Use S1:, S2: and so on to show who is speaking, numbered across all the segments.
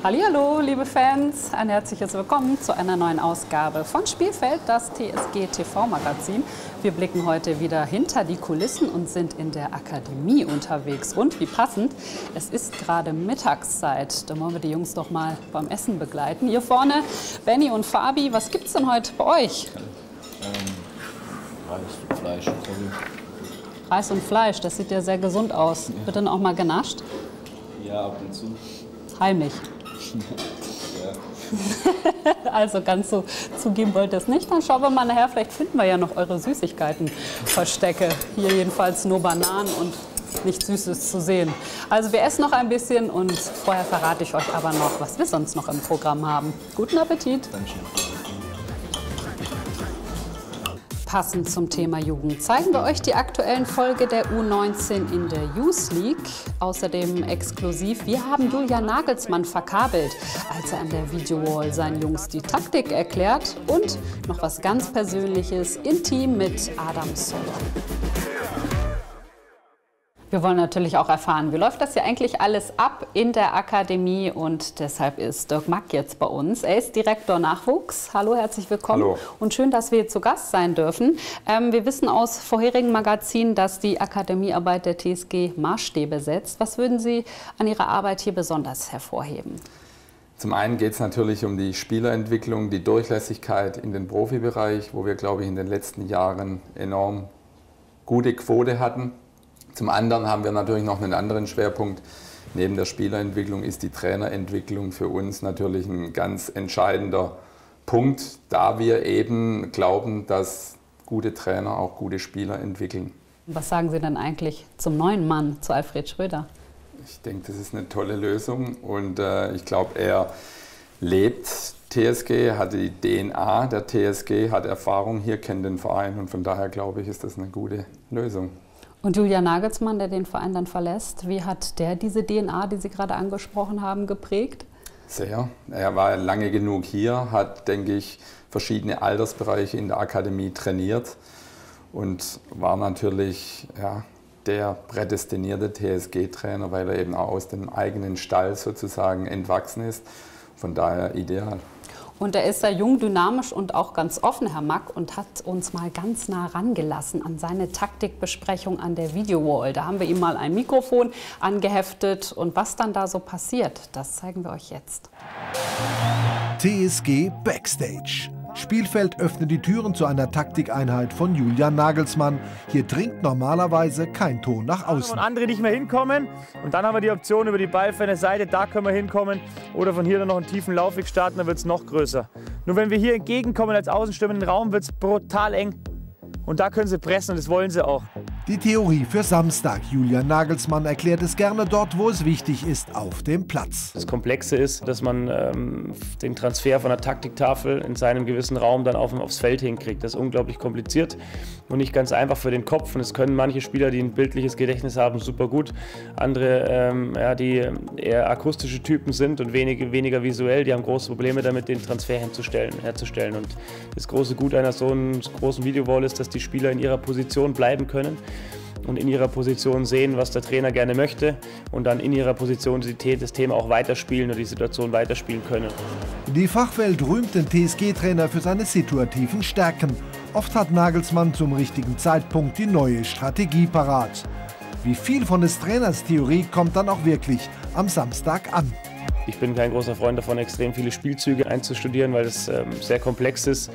S1: Hallihallo, liebe Fans, ein herzliches Willkommen zu einer neuen Ausgabe von Spielfeld, das TSG TV-Magazin. Wir blicken heute wieder hinter die Kulissen und sind in der Akademie unterwegs. Und wie passend, es ist gerade Mittagszeit. Da wollen wir die Jungs doch mal beim Essen begleiten. Hier vorne, Benny und Fabi, was gibt's denn heute bei euch?
S2: Reis und Fleisch.
S1: Reis und Fleisch, das sieht ja sehr gesund aus. Wird dann auch mal genascht?
S2: Ja, ab und zu.
S1: Heimlich.
S2: Ja.
S1: Also ganz so zugeben wollt ihr es nicht. Dann schauen wir mal nachher, vielleicht finden wir ja noch eure Süßigkeiten-Verstecke. Hier jedenfalls nur Bananen und nichts Süßes zu sehen. Also wir essen noch ein bisschen und vorher verrate ich euch aber noch, was wir sonst noch im Programm haben. Guten Appetit!
S2: Dankeschön.
S1: Passend zum Thema Jugend zeigen wir euch die aktuellen Folge der U19 in der Youth League. Außerdem exklusiv, wir haben Julian Nagelsmann verkabelt, als er an der Videowall seinen Jungs die Taktik erklärt. Und noch was ganz Persönliches, intim mit Adam Soller. Wir wollen natürlich auch erfahren, wie läuft das hier eigentlich alles ab in der Akademie, und deshalb ist Dirk Mack jetzt bei uns. Er ist Direktor Nachwuchs. Hallo, herzlich willkommen.
S3: Hallo.
S1: Und schön, dass wir hier zu Gast sein dürfen. Wir wissen aus vorherigen Magazinen, dass die Akademiearbeit der TSG Maßstäbe setzt. Was würden Sie an Ihrer Arbeit hier besonders hervorheben?
S3: Zum einen geht es natürlich um die Spielerentwicklung, die Durchlässigkeit in den Profibereich, wo wir, glaube ich, in den letzten Jahren enorm gute Quote hatten. Zum anderen haben wir natürlich noch einen anderen Schwerpunkt. Neben der Spielerentwicklung ist die Trainerentwicklung für uns natürlich ein ganz entscheidender Punkt, da wir eben glauben, dass gute Trainer auch gute Spieler entwickeln.
S1: Was sagen Sie denn eigentlich zum neuen Mann, zu Alfred Schröder?
S3: Ich denke, das ist eine tolle Lösung und ich glaube, er lebt TSG, hat die DNA der TSG, hat Erfahrung hier, kennt den Verein und von daher glaube ich, ist das eine gute Lösung.
S1: Und Julian Nagelsmann, der den Verein dann verlässt, wie hat der diese DNA, die Sie gerade angesprochen haben, geprägt?
S3: Sehr. Er war lange genug hier, hat, denke ich, verschiedene Altersbereiche in der Akademie trainiert und war natürlich der prädestinierte TSG-Trainer, weil er eben auch aus dem eigenen Stall sozusagen entwachsen ist. Von daher ideal.
S1: Und er ist sehr jung, dynamisch und auch ganz offen, Herr Mack, und hat uns mal ganz nah rangelassen an seine Taktikbesprechung an der Videowall. Da haben wir ihm mal ein Mikrofon angeheftet und was dann da so passiert, das zeigen wir euch jetzt.
S4: TSG Backstage. Spielfeld öffnet die Türen zu einer Taktikeinheit von Julian Nagelsmann. Hier dringt normalerweise kein Ton nach außen.
S5: Und andere nicht mehr hinkommen. Und dann haben wir die Option über die ballferne Seite, da können wir hinkommen. Oder von hier dann noch einen tiefen Laufweg starten, dann wird es noch größer. Nur wenn wir hier entgegenkommen als Außenstürmer in den Raum, wird es brutal eng. Und da können sie pressen und das wollen sie auch.
S4: Die Theorie für Samstag. Julian Nagelsmann erklärt es gerne dort, wo es wichtig ist, auf dem Platz.
S5: Das Komplexe ist, dass man den Transfer von der Taktiktafel in seinem gewissen Raum dann aufs Feld hinkriegt. Das ist unglaublich kompliziert und nicht ganz einfach für den Kopf. Und das können manche Spieler, die ein bildliches Gedächtnis haben, super gut. Andere, die eher akustische Typen sind und weniger visuell, die haben große Probleme damit, den Transfer herzustellen. Und das große Gut einer so einen großen Videowall ist, dass die Spieler in ihrer Position bleiben können und in ihrer Position sehen, was der Trainer gerne möchte und dann in ihrer Positionalität das Thema auch weiterspielen und die Situation weiterspielen können.
S4: Die Fachwelt rühmt den TSG-Trainer für seine situativen Stärken. Oft hat Nagelsmann zum richtigen Zeitpunkt die neue Strategie parat. Wie viel von des Trainers Theorie kommt dann auch wirklich am Samstag an?
S5: Ich bin kein großer Freund davon, extrem viele Spielzüge einzustudieren, weil das sehr komplex ist.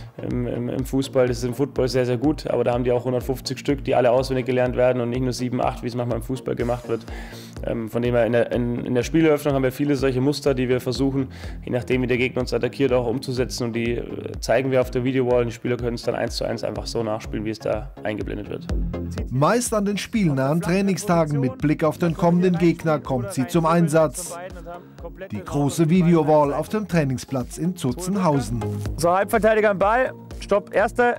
S5: Im Fußball, das ist im Football sehr, sehr gut, aber da haben die auch 150 Stück, die alle auswendig gelernt werden und nicht nur 7, 8, wie es manchmal im Fußball gemacht wird. Von dem her in der Spieleröffnung haben wir viele solche Muster, die wir versuchen, je nachdem wie der Gegner uns attackiert, auch umzusetzen, und die zeigen wir auf der Videowall und die Spieler können es dann 1:1 einfach so nachspielen, wie es da eingeblendet wird.
S4: Meist an den spielnahen Trainingstagen mit Blick auf den kommenden Gegner kommt sie zum Einsatz. Die große Videowall auf dem Trainingsplatz in Zutzenhausen.
S5: So, Halbverteidiger am Ball. Stopp, erste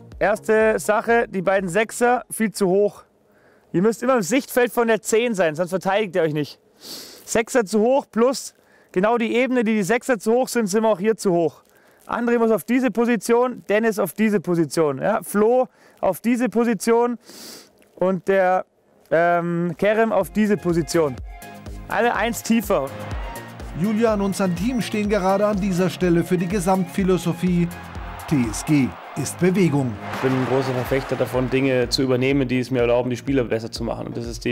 S5: Sache, die beiden Sechser viel zu hoch. Ihr müsst immer im Sichtfeld von der 10 sein, sonst verteidigt ihr euch nicht. Sechser zu hoch plus genau die Ebene, die Sechser zu hoch sind, sind wir auch hier zu hoch. André muss auf diese Position, Dennis auf diese Position. Ja, Flo auf diese Position und der Kerem auf diese Position. Alle eins tiefer.
S4: Julian und sein Team stehen gerade an dieser Stelle für die Gesamtphilosophie TSG ist Bewegung.
S5: Ich bin ein großer Verfechter davon, Dinge zu übernehmen, die es mir erlauben, die Spieler besser zu machen. Und das ist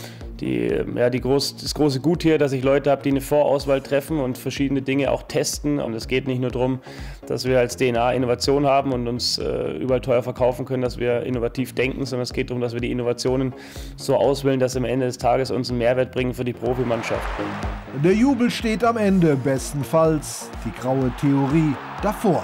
S5: das große Gut hier, dass ich Leute habe, die eine Vorauswahl treffen und verschiedene Dinge auch testen. Und es geht nicht nur darum, dass wir als DNA Innovation haben und uns überall teuer verkaufen können, dass wir innovativ denken, sondern es geht darum, dass wir die Innovationen so auswählen, dass sie am Ende des Tages uns einen Mehrwert bringen für die Profimannschaft.
S4: Der Jubel steht am Ende, bestenfalls die graue Theorie davor.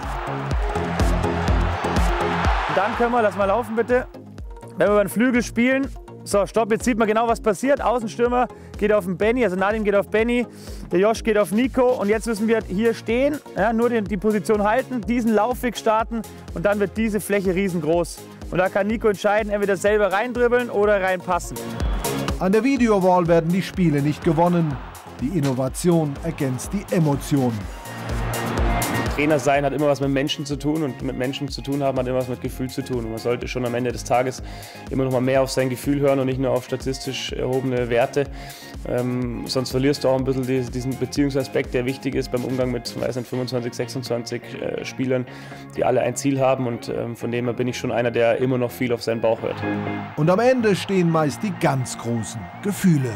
S5: Dann können wir, lass mal laufen bitte, wenn wir über den Flügel spielen. So, stopp, jetzt sieht man genau, was passiert. Außenstürmer geht auf den Benny, also Nadim geht auf Benny, der Josh geht auf Nico und jetzt müssen wir hier stehen, ja, nur die Position halten, diesen Laufweg starten und dann wird diese Fläche riesengroß. Und da kann Nico entscheiden, entweder selber reindribbeln oder reinpassen.
S4: An der Videowall werden die Spiele nicht gewonnen. Die Innovation ergänzt die Emotion.
S5: Trainer sein hat immer was mit Menschen zu tun und mit Menschen zu tun haben hat immer was mit Gefühl zu tun. Und man sollte schon am Ende des Tages immer noch mal mehr auf sein Gefühl hören und nicht nur auf statistisch erhobene Werte. Sonst verlierst du auch ein bisschen diesen Beziehungsaspekt, der wichtig ist beim Umgang mit 25, 26 Spielern, die alle ein Ziel haben. Und von dem her bin ich schon einer, der immer noch viel auf seinen Bauch hört.
S4: Und am Ende stehen meist die ganz großen Gefühle.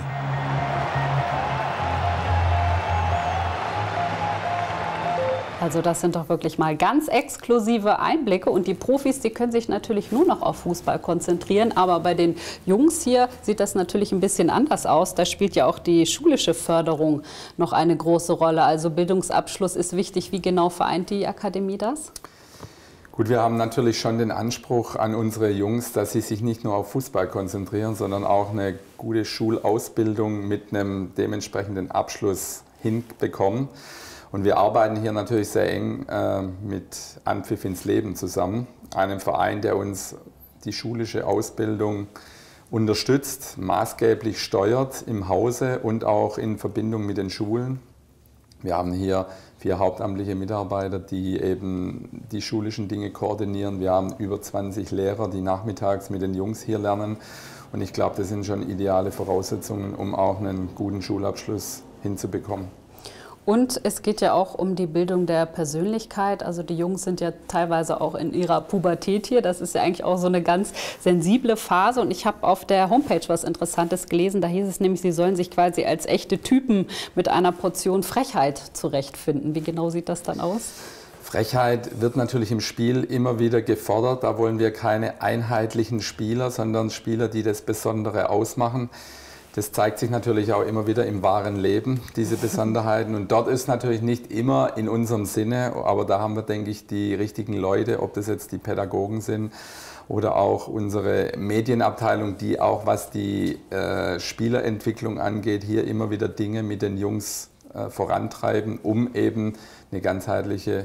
S1: Also das sind doch wirklich mal ganz exklusive Einblicke und die Profis, die können sich natürlich nur noch auf Fußball konzentrieren, aber bei den Jungs hier sieht das natürlich ein bisschen anders aus. Da spielt ja auch die schulische Förderung noch eine große Rolle, also Bildungsabschluss ist wichtig. Wie genau vereint die Akademie das?
S3: Gut, wir haben natürlich schon den Anspruch an unsere Jungs, dass sie sich nicht nur auf Fußball konzentrieren, sondern auch eine gute Schulausbildung mit einem dementsprechenden Abschluss hinbekommen. Und wir arbeiten hier natürlich sehr eng mit Anpfiff ins Leben zusammen, einem Verein, der uns die schulische Ausbildung unterstützt, maßgeblich steuert im Hause und auch in Verbindung mit den Schulen. Wir haben hier 4 hauptamtliche Mitarbeiter, die eben die schulischen Dinge koordinieren. Wir haben über 20 Lehrer, die nachmittags mit den Jungs hier lernen. Und ich glaube, das sind schon ideale Voraussetzungen, um auch einen guten Schulabschluss hinzubekommen.
S1: Und es geht ja auch um die Bildung der Persönlichkeit. Also die Jungs sind ja teilweise auch in ihrer Pubertät hier. Das ist ja eigentlich auch so eine ganz sensible Phase. Und ich habe auf der Homepage was Interessantes gelesen. Da hieß es nämlich, sie sollen sich quasi als echte Typen mit einer Portion Frechheit zurechtfinden. Wie genau sieht das dann aus?
S3: Frechheit wird natürlich im Spiel immer wieder gefordert. Da wollen wir keine einheitlichen Spieler, sondern Spieler, die das Besondere ausmachen. Das zeigt sich natürlich auch immer wieder im wahren Leben, diese Besonderheiten. Und dort ist natürlich nicht immer in unserem Sinne, aber da haben wir, denke ich, die richtigen Leute, ob das jetzt die Pädagogen sind oder auch unsere Medienabteilung, die auch, was die Spielerentwicklung angeht, hier immer wieder Dinge mit den Jungs vorantreiben, um eben eine ganzheitliche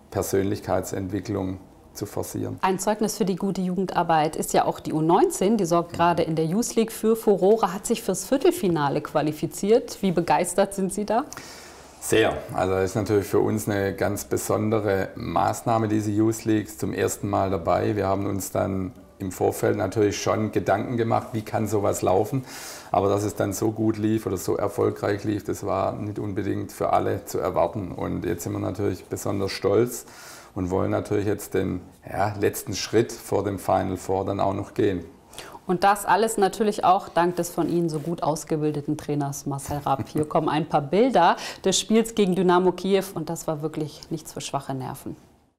S3: Persönlichkeitsentwicklung zu forcieren.
S1: Ein Zeugnis für die gute Jugendarbeit ist ja auch die U19. Die sorgt gerade in der Youth League für Furore, hat sich fürs Viertelfinale qualifiziert. Wie begeistert sind Sie da?
S3: Sehr. Also das ist natürlich für uns eine ganz besondere Maßnahme, diese Youth League, zum ersten Mal dabei. Wir haben uns dann im Vorfeld natürlich schon Gedanken gemacht, wie kann sowas laufen. Aber dass es dann so gut lief oder so erfolgreich lief, das war nicht unbedingt für alle zu erwarten. Und jetzt sind wir natürlich besonders stolz und wollen natürlich jetzt den letzten Schritt vor dem Final Four dann auch noch gehen.
S1: Und das alles natürlich auch dank des von Ihnen so gut ausgebildeten Trainers Marcel Rapp. Hier kommen ein paar Bilder des Spiels gegen Dynamo Kiew und das war wirklich nichts für schwache Nerven.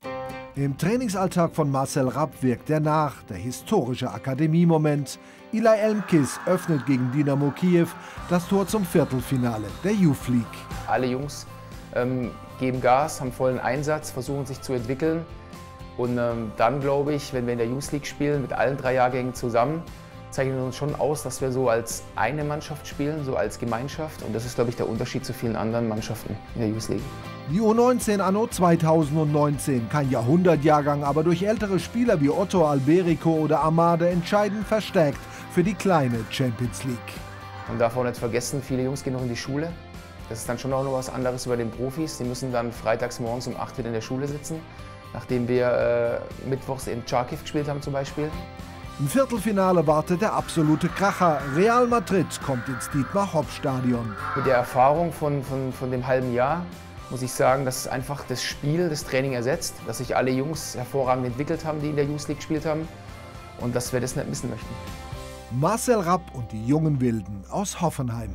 S4: Im Trainingsalltag von Marcel Rapp wirkt er nach, der historische Akademiemoment. Ilay Elmkis öffnet gegen Dynamo Kiew das Tor zum Viertelfinale der Youth League.
S6: Alle Jungs geben Gas, haben vollen Einsatz, versuchen sich zu entwickeln. Und dann glaube ich, wenn wir in der Youth League spielen, mit allen 3 Jahrgängen zusammen, zeichnen wir uns schon aus, dass wir so als eine Mannschaft spielen, so als Gemeinschaft. Und das ist, glaube ich, der Unterschied zu vielen anderen Mannschaften in der Youth League.
S4: Die U19 anno 2019, kein Jahrhundertjahrgang, aber durch ältere Spieler wie Otto Alberico oder Amade entscheidend verstärkt für die kleine Champions League.
S6: Man darf auch nicht vergessen, viele Jungs gehen noch in die Schule. Das ist dann schon auch noch was anderes über den Profis. Die müssen dann freitags morgens um 8 wieder in der Schule sitzen, nachdem wir mittwochs in Charkiw gespielt haben zum Beispiel.
S4: Im Viertelfinale wartet der absolute Kracher. Real Madrid kommt ins Dietmar-Hopp-Stadion.
S6: Mit der Erfahrung von dem halben Jahr muss ich sagen, dass es einfach das Spiel, das Training ersetzt, dass sich alle Jungs hervorragend entwickelt haben, die in der Youth League gespielt haben und dass wir das nicht missen möchten.
S4: Marcel Rapp und die jungen Wilden aus Hoffenheim.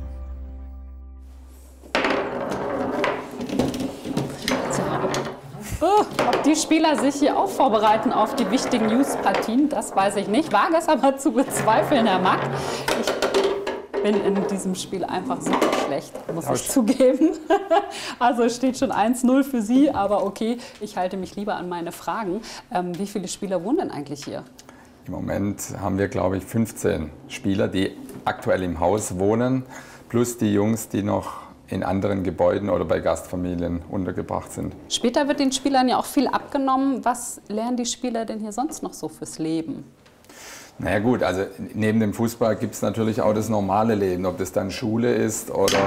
S1: Ob die Spieler sich hier auch vorbereiten auf die wichtigen Youth-Partien, das weiß ich nicht. Wage es aber zu bezweifeln, Herr Mack. Ich bin in diesem Spiel einfach super schlecht, muss ich zugeben. Also es steht schon 1-0 für Sie, aber okay, ich halte mich lieber an meine Fragen. Wie viele Spieler wohnen denn eigentlich hier?
S3: Im Moment haben wir, glaube ich, 15 Spieler, die aktuell im Haus wohnen, plus die Jungs, die noch in anderen Gebäuden oder bei Gastfamilien untergebracht sind.
S1: Später wird den Spielern ja auch viel abgenommen. Was lernen die Spieler denn hier sonst noch so fürs Leben?
S3: Naja gut, also neben dem Fußball gibt es natürlich auch das normale Leben, ob das dann Schule ist oder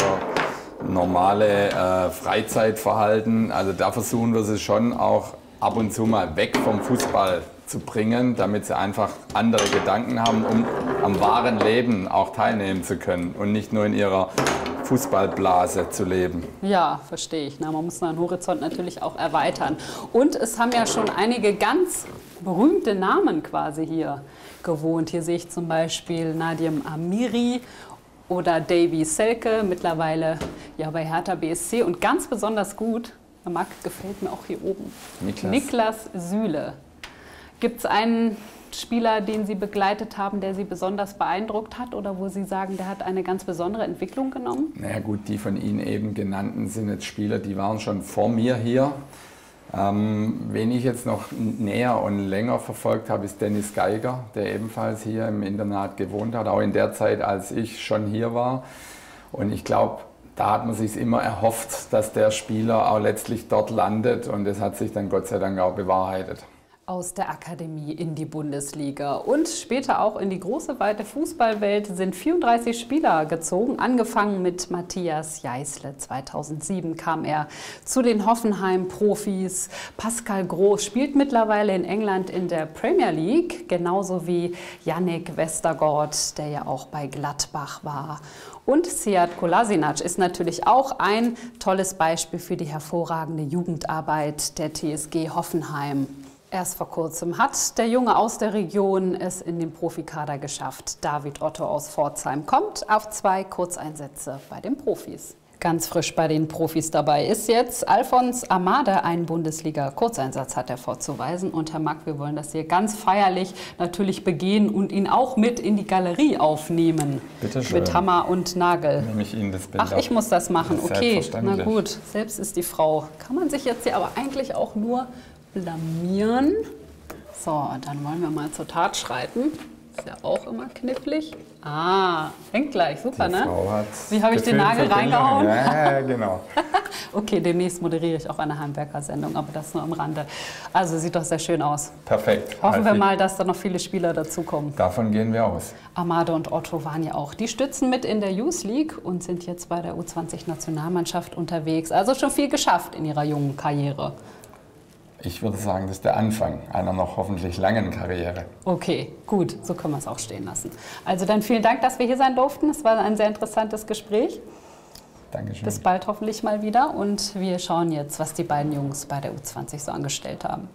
S3: normale Freizeitverhalten. Also da versuchen wir sie schon auch ab und zu mal weg vom Fußball zu bringen, damit sie einfach andere Gedanken haben, um am wahren Leben auch teilnehmen zu können und nicht nur in ihrer Fußballblase zu leben.
S1: Ja, verstehe ich. Na, man muss seinen Horizont natürlich auch erweitern. Und es haben ja schon einige ganz berühmte Namen quasi hier gewohnt. Hier sehe ich zum Beispiel Nadim Amiri oder Davy Selke, mittlerweile ja bei Hertha BSC. Und ganz besonders gut, Herr Mack, gefällt mir auch hier oben, Niklas Süle. Gibt es einen Spieler, den Sie begleitet haben, der Sie besonders beeindruckt hat oder wo Sie sagen, der hat eine ganz besondere Entwicklung genommen?
S3: Naja gut, die von Ihnen eben genannten sind jetzt Spieler, die waren schon vor mir hier. Wen ich jetzt noch näher und länger verfolgt habe, ist Dennis Geiger, der ebenfalls hier im Internat gewohnt hat, auch in der Zeit, als ich schon hier war. Und ich glaube, da hat man sich immer erhofft, dass der Spieler auch letztlich dort landet und das hat sich dann Gott sei Dank auch bewahrheitet.
S1: Aus der Akademie in die Bundesliga und später auch in die große, weite Fußballwelt sind 34 Spieler gezogen. Angefangen mit Matthias Jeißle. 2007 kam er zu den Hoffenheim-Profis. Pascal Groß spielt mittlerweile in England in der Premier League, genauso wie Yannick Westergaard, der ja auch bei Gladbach war. Und Sead Kolasinac ist natürlich auch ein tolles Beispiel für die hervorragende Jugendarbeit der TSG Hoffenheim. Erst vor kurzem hat der Junge aus der Region es in den Profikader geschafft. David Otto aus Pforzheim kommt auf 2 Kurzeinsätze bei den Profis. Ganz frisch bei den Profis dabei ist jetzt Alphons Amade. Einen Bundesliga-Kurzeinsatz hat er vorzuweisen. Und Herr Mack, wir wollen das hier ganz feierlich natürlich begehen und ihn auch mit in die Galerie aufnehmen.
S3: Bitte schön.
S1: Mit Hammer und Nagel.
S3: Nehme ich Ihnen das Bild
S1: Ach, ich muss das machen. Okay, na gut. Selbst ist die Frau. Kann man sich jetzt hier aber eigentlich auch nur blamieren. So, dann wollen wir mal zur Tat schreiten. Ist ja auch immer knifflig. Ah, hängt gleich, super,
S3: die
S1: ne?
S3: Frau hat
S1: Wie habe ich den Nagel reingehauen?
S3: Ja, genau.
S1: Okay, demnächst moderiere ich auch eine Heimwerker-Sendung, aber das nur am Rande. Also sieht doch sehr schön aus.
S3: Perfekt.
S1: Hoffen wir mal, dass da noch viele Spieler dazukommen.
S3: Davon gehen wir aus.
S1: Amade und Otto waren ja auch die Stützen mit in der Youth League und sind jetzt bei der U20-Nationalmannschaft unterwegs. Also schon viel geschafft in ihrer jungen Karriere.
S3: Ich würde sagen, das ist der Anfang einer noch hoffentlich langen Karriere.
S1: Okay, gut, so können wir es auch stehen lassen. Also dann vielen Dank, dass wir hier sein durften. Es war ein sehr interessantes Gespräch.
S3: Dankeschön.
S1: Bis bald hoffentlich mal wieder und wir schauen jetzt, was die beiden Jungs bei der U20 so angestellt haben.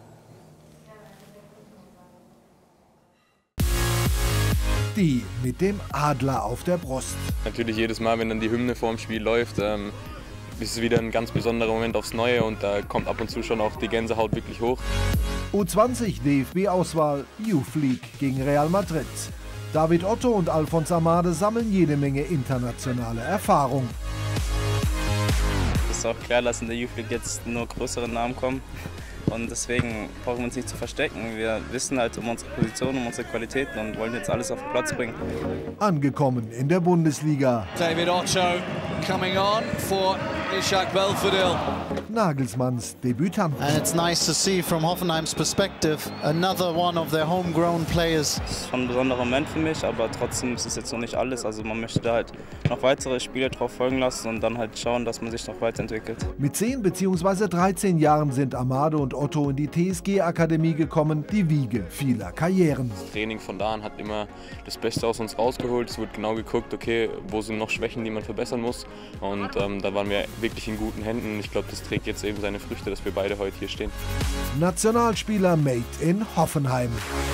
S4: Die mit dem Adler auf der Brust.
S7: Natürlich jedes Mal, wenn dann die Hymne vor dem Spiel läuft, ist es wieder ein ganz besonderer Moment aufs Neue und da kommt ab und zu schon auch die Gänsehaut wirklich hoch.
S4: U20 DFB-Auswahl Youth League gegen Real Madrid. David Otto und Alphons Amade sammeln jede Menge internationale Erfahrung.
S8: Es ist auch klar, dass in der Youth League jetzt nur größere Namen kommen und deswegen brauchen wir uns nicht zu verstecken. Wir wissen halt um unsere Position, um unsere Qualitäten und wollen jetzt alles auf den Platz bringen.
S4: Angekommen in der Bundesliga.
S9: David Otto coming on for Ishak Belfodil.
S4: Nagelsmanns Debütanten.
S9: And it's nice to see from Hoffenheim's perspective another one of their homegrown players.
S8: Das ist schon ein besonderer Moment für mich, aber trotzdem ist es jetzt noch nicht alles. Also man möchte da halt noch weitere Spiele drauf folgen lassen und dann halt schauen, dass man sich noch weiterentwickelt.
S4: Mit 10 bzw. 13 Jahren sind Amade und Otto in die TSG-Akademie gekommen, die Wiege vieler Karrieren.
S7: Das Training von da an hat immer das Beste aus uns rausgeholt. Es wird genau geguckt, okay, wo sind noch Schwächen, die man verbessern muss. Und da waren wir wirklich in guten Händen. Ich glaube, das trägt jetzt eben seine Früchte, dass wir beide heute hier stehen.
S4: Nationalspieler made in Hoffenheim.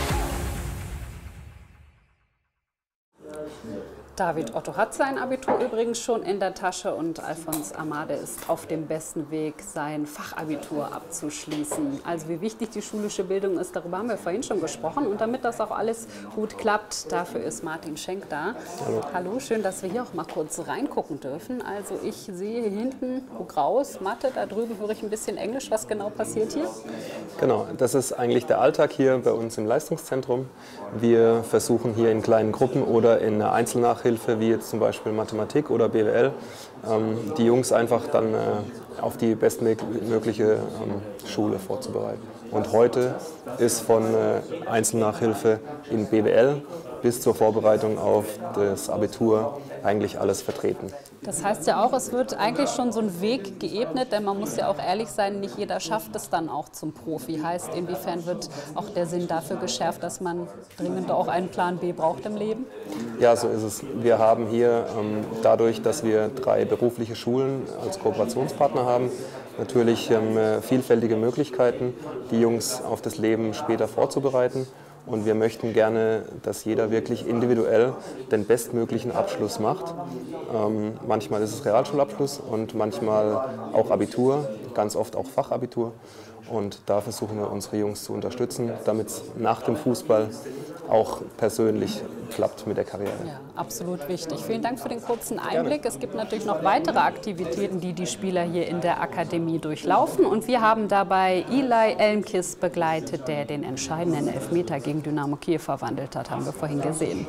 S1: David Otto hat sein Abitur übrigens schon in der Tasche und Alphons Amade ist auf dem besten Weg, sein Fachabitur abzuschließen. Also wie wichtig die schulische Bildung ist, darüber haben wir vorhin schon gesprochen. Und damit das auch alles gut klappt, dafür ist Martin Schenk da. Hallo. Hallo, schön, dass wir hier auch mal kurz reingucken dürfen. Also ich sehe hier hinten graus, Mathe, da drüben höre ich ein bisschen Englisch. Was genau passiert hier?
S10: Genau, das ist eigentlich der Alltag hier bei uns im Leistungszentrum. Wir versuchen hier in kleinen Gruppen oder in einer Einzelnachhilfe, wie jetzt zum Beispiel Mathematik oder BWL, die Jungs einfach dann auf die bestmögliche Schule vorzubereiten. Und heute ist von Einzelnachhilfe in BWL bis zur Vorbereitung auf das Abitur eigentlich alles vertreten.
S1: Das heißt ja auch, es wird eigentlich schon so ein Weg geebnet, denn man muss ja auch ehrlich sein, nicht jeder schafft es dann auch zum Profi. Heißt, inwiefern wird auch der Sinn dafür geschärft, dass man dringend auch einen Plan B braucht im Leben?
S10: Ja, so ist es. Wir haben hier dadurch, dass wir 3 berufliche Schulen als Kooperationspartner haben, natürlich vielfältige Möglichkeiten, die Jungs auf das Leben später vorzubereiten. Und wir möchten gerne, dass jeder wirklich individuell den bestmöglichen Abschluss macht. Manchmal ist es Realschulabschluss und manchmal auch Abitur, ganz oft auch Fachabitur. Und da versuchen wir unsere Jungs zu unterstützen, damit es nach dem Fußball auch persönlich klappt mit der Karriere.
S1: Ja, absolut wichtig. Vielen Dank für den kurzen Einblick. Es gibt natürlich noch weitere Aktivitäten, die die Spieler hier in der Akademie durchlaufen. Und wir haben dabei Eli Elmkiss begleitet, der den entscheidenden Elfmeter gegen Dynamo Kiew verwandelt hat, haben wir vorhin gesehen.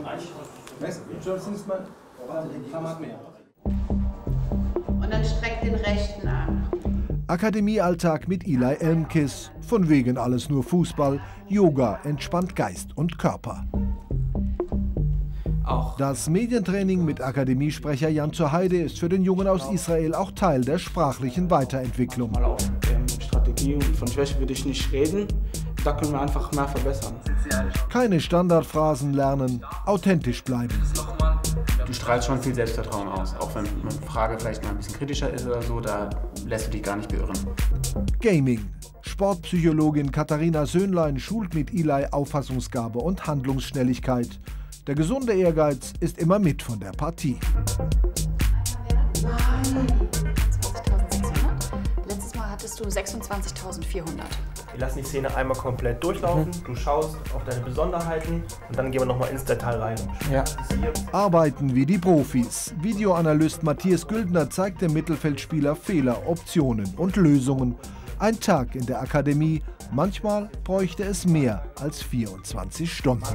S11: Und dann streckt den rechten Arm.
S4: Akademiealltag mit Eli Elmkiss. Von wegen alles nur Fußball. Yoga entspannt Geist und Körper. Das Medientraining mit Akademiesprecher Jan zur Heide ist für den Jungen aus Israel auch Teil der sprachlichen Weiterentwicklung.
S12: Mal auf Strategie und von Schwäche würde ich nicht reden. Da können wir einfach mehr verbessern.
S4: Keine Standardphrasen lernen, authentisch bleiben.
S13: Du strahlst schon viel Selbstvertrauen aus, auch wenn eine Frage vielleicht mal ein bisschen kritischer ist oder so, da lässt du dich gar nicht beirren.
S4: Gaming. Sportpsychologin Katharina Söhnlein schult mit Eli Auffassungsgabe und Handlungsschnelligkeit. Der gesunde Ehrgeiz ist immer mit von der Partie.
S14: Letztes Mal hattest du 26.400.
S15: Wir lassen die Szene einmal komplett durchlaufen, du schaust auf deine Besonderheiten und dann gehen wir nochmal ins Detail rein.
S4: Ja. Arbeiten wie die Profis. Videoanalyst Matthias Güldner zeigt dem Mittelfeldspieler Fehler, Optionen und Lösungen. Ein Tag in der Akademie, manchmal bräuchte es mehr als 24 Stunden.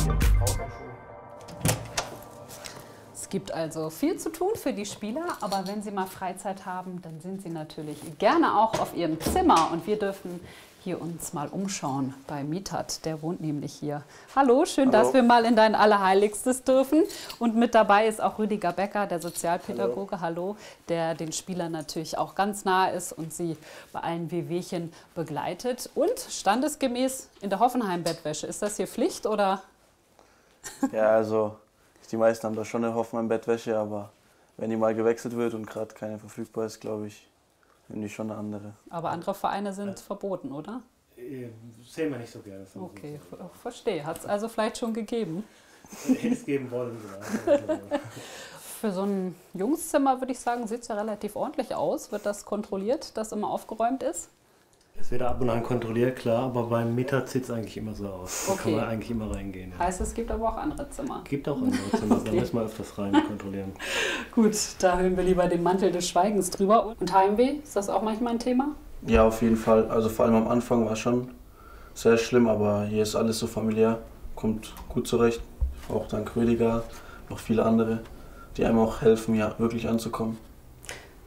S1: Es gibt also viel zu tun für die Spieler, aber wenn sie mal Freizeit haben, dann sind sie natürlich gerne auch auf ihrem Zimmer. Und wir dürfen hier uns mal umschauen bei Mithat, der wohnt nämlich hier. Hallo, schön, dass wir mal in dein Allerheiligstes dürfen. Und mit dabei ist auch Rüdiger Becker, der Sozialpädagoge, hallo, der den Spielern natürlich auch ganz nahe ist und sie bei allen Wehwehchen begleitet. Und standesgemäß in der Hoffenheim-Bettwäsche. Ist das hier Pflicht oder?
S16: Ja, also die meisten haben da schon eine Hoffenheim-Bettwäsche, aber wenn die mal gewechselt wird und gerade keine verfügbar ist, glaube ich, nehmen die schon eine andere.
S1: Aber andere Vereine sind verboten, oder?
S15: Sehen wir nicht so gerne.
S1: Okay, verstehe. Hat es also vielleicht schon gegeben?
S15: Es geben wollen, genau.
S1: Für so ein Jungszimmer würde ich sagen, sieht es ja relativ ordentlich aus. Wird das kontrolliert, dass immer aufgeräumt ist?
S15: Es wird ab und an kontrolliert, klar, aber beim Mittag sieht es eigentlich immer so aus. Da kann man eigentlich immer reingehen. Ja.
S1: Heißt, es gibt aber auch andere Zimmer?
S15: Es gibt auch andere Zimmer, da müssen wir öfters rein kontrollieren.
S1: Gut, da hüllen wir lieber den Mantel des Schweigens drüber. Und Heimweh, ist das auch manchmal ein Thema?
S16: Ja, auf jeden Fall. Also vor allem am Anfang war es schon sehr schlimm, aber hier ist alles so familiär, kommt gut zurecht. Auch dank Rüdiger, noch viele andere, die einem auch helfen, ja, wirklich anzukommen.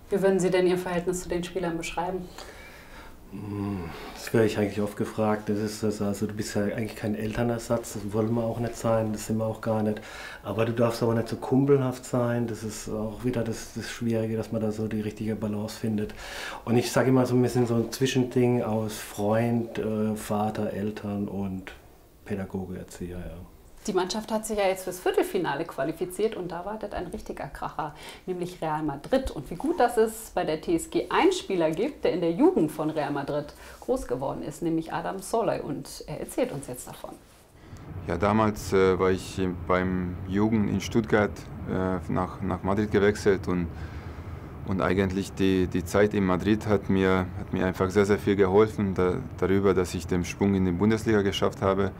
S1: Wie würden Sie denn Ihr Verhältnis zu den Spielern beschreiben?
S17: Das werde ich eigentlich oft gefragt. Das ist das, also du bist ja eigentlich kein Elternersatz, das wollen wir auch nicht sein, das sind wir auch gar nicht. Aber du darfst aber nicht so kumpelhaft sein, das ist auch wieder das Schwierige, dass man da so die richtige Balance findet. Und ich sage immer so, wir sind so ein Zwischending aus Freund, Vater, Eltern und Pädagoge, Erzieher. Ja.
S1: Die Mannschaft hat sich ja jetzt fürs Viertelfinale qualifiziert und da wartet ein richtiger Kracher, nämlich Real Madrid. Und wie gut, dass es bei der TSG einen Spieler gibt, der in der Jugend von Real Madrid groß geworden ist, nämlich Adam Soloy. Und er erzählt uns jetzt davon.
S18: Ja, damals war ich beim Jugend in Stuttgart nach Madrid gewechselt und eigentlich die Zeit in Madrid hat mir einfach sehr, sehr viel geholfen, darüber, dass ich den Sprung in die Bundesliga geschafft habe.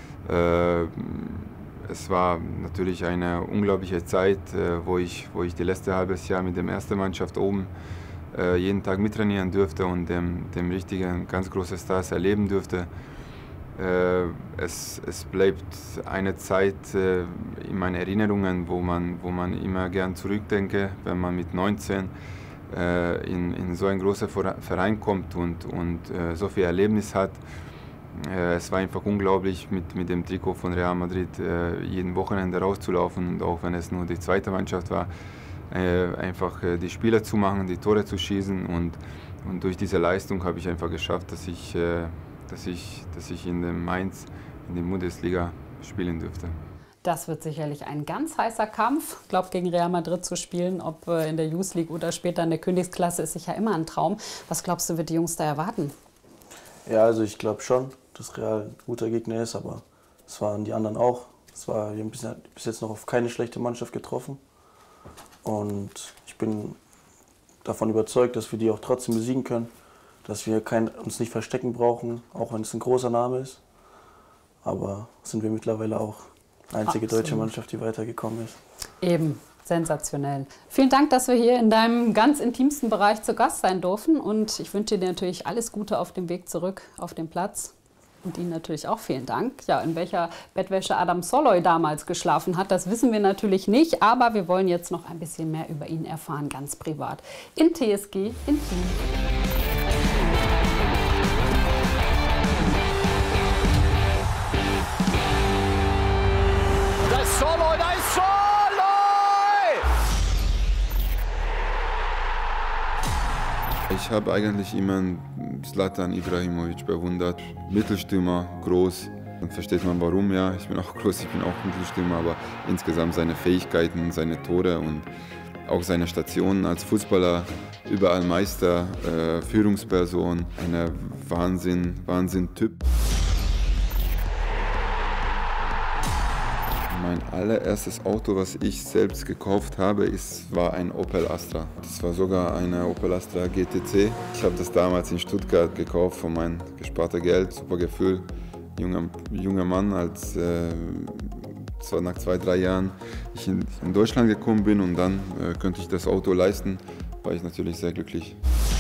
S18: Es war natürlich eine unglaubliche Zeit, wo ich die letzte halbes Jahr mit der ersten Mannschaft oben jeden Tag mittrainieren durfte und dem richtigen ganz großen Stars erleben durfte. Es bleibt eine Zeit in meinen Erinnerungen, wo man immer gern zurückdenke, wenn man mit 19 in so einen großen Verein kommt und so viel Erlebnis hat. Es war einfach unglaublich, mit dem Trikot von Real Madrid jeden Wochenende rauszulaufen und auch wenn es nur die zweite Mannschaft war, einfach die Spiele zu machen, die Tore zu schießen und durch diese Leistung habe ich einfach geschafft, dass ich in dem Mainz, in der Bundesliga spielen dürfte.
S1: Das wird sicherlich ein ganz heißer Kampf. Ich glaube, gegen Real Madrid zu spielen, ob in der Youth League oder später in der Königsklasse, ist sicher immer ein Traum. Was glaubst du, wird die Jungs da erwarten?
S16: Ja, also ich glaube schon, dass Real ein guter Gegner ist, aber das waren die anderen auch. Wir haben bis jetzt noch auf keine schlechte Mannschaft getroffen. Und ich bin davon überzeugt, dass wir die auch trotzdem besiegen können. Dass wir uns nicht verstecken brauchen, auch wenn es ein großer Name ist. Aber sind wir mittlerweile auch die einzige deutsche Mannschaft, die weitergekommen ist.
S1: Eben. Sensationell. Vielen Dank, dass wir hier in deinem ganz intimsten Bereich zu Gast sein durften. Und ich wünsche dir natürlich alles Gute auf dem Weg zurück auf den Platz. Und Ihnen natürlich auch vielen Dank. Ja, in welcher Bettwäsche Adam Soloy damals geschlafen hat, das wissen wir natürlich nicht. Aber wir wollen jetzt noch ein bisschen mehr über ihn erfahren, ganz privat. In TSG Intim.
S19: Da ist Soloy, da ist Soloy!
S18: Ich habe eigentlich immer Zlatan Ibrahimovic bewundert. Mittelstürmer, groß. Dann versteht man warum, ja. Ich bin auch groß, ich bin auch Mittelstürmer, aber insgesamt seine Fähigkeiten, seine Tore und auch seine Stationen als Fußballer, überall Meister, Führungsperson, ein Wahnsinn-Typ. Mein allererstes Auto, was ich selbst gekauft habe, war ein Opel Astra. Das war sogar eine Opel Astra GTC. Ich habe das damals in Stuttgart gekauft von meinem gesparten Geld. Super Gefühl. Junger Mann, als nach 2-3 Jahren ich in Deutschland gekommen bin und dann konnte ich das Auto leisten, war ich natürlich sehr glücklich.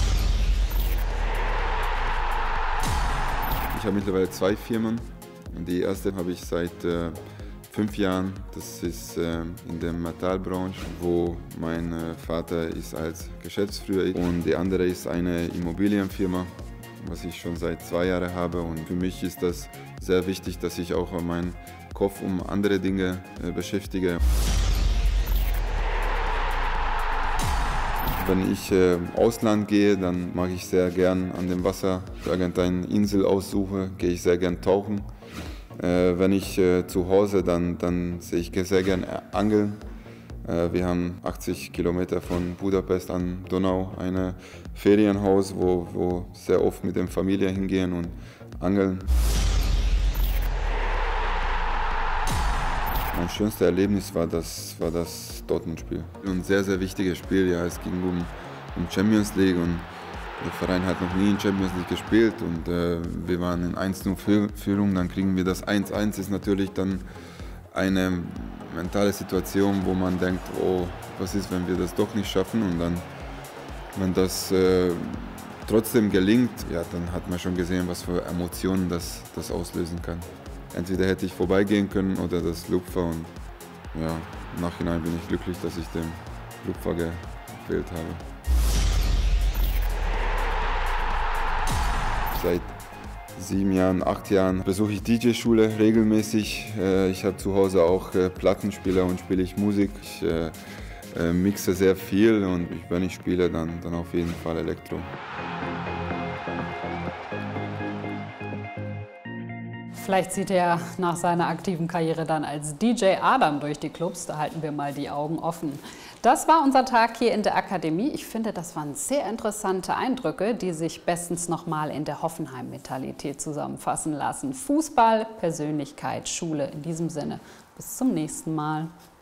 S18: Ich habe mittlerweile 2 Firmen. Die erste habe ich seit 5 Jahren, das ist in der Metallbranche, wo mein Vater ist als Geschäftsführer und die andere ist eine Immobilienfirma, was ich schon seit 2 Jahren habe und für mich ist das sehr wichtig, dass ich auch meinen Kopf um andere Dinge beschäftige. Wenn ich Ausland gehe, dann mache ich sehr gern an dem Wasser, irgendeine Insel aussuche, gehe ich sehr gern tauchen. Wenn ich zu Hause, dann sehe ich sehr gerne Angeln. Wir haben 80 Kilometer von Budapest an Donau ein Ferienhaus, wo sehr oft mit der Familie hingehen und angeln. Mein schönstes Erlebnis war das Dortmund-Spiel. Ein sehr, sehr wichtiges Spiel. Ja, es ging um Champions League und der Verein hat noch nie in Champions League gespielt und wir waren in 1-0-Führung, dann kriegen wir das 1-1, ist natürlich dann eine mentale Situation, wo man denkt, oh, was ist, wenn wir das doch nicht schaffen und dann, wenn das trotzdem gelingt, ja, dann hat man schon gesehen, was für Emotionen das auslösen kann. Entweder hätte ich vorbeigehen können oder das Lupfer und ja, im Nachhinein bin ich glücklich, dass ich den Lupfer gewählt habe. Seit 7 Jahren, 8 Jahren besuche ich DJ-Schule regelmäßig. Ich habe zu Hause auch Plattenspieler und spiele ich Musik. Ich mixe sehr viel und wenn ich spiele, dann auf jeden Fall Elektro.
S1: Vielleicht zieht er nach seiner aktiven Karriere dann als DJ Adam durch die Clubs. Da halten wir mal die Augen offen. Das war unser Tag hier in der Akademie. Ich finde, das waren sehr interessante Eindrücke, die sich bestens nochmal in der Hoffenheim-Mentalität zusammenfassen lassen. Fußball, Persönlichkeit, Schule. In diesem Sinne, bis zum nächsten Mal.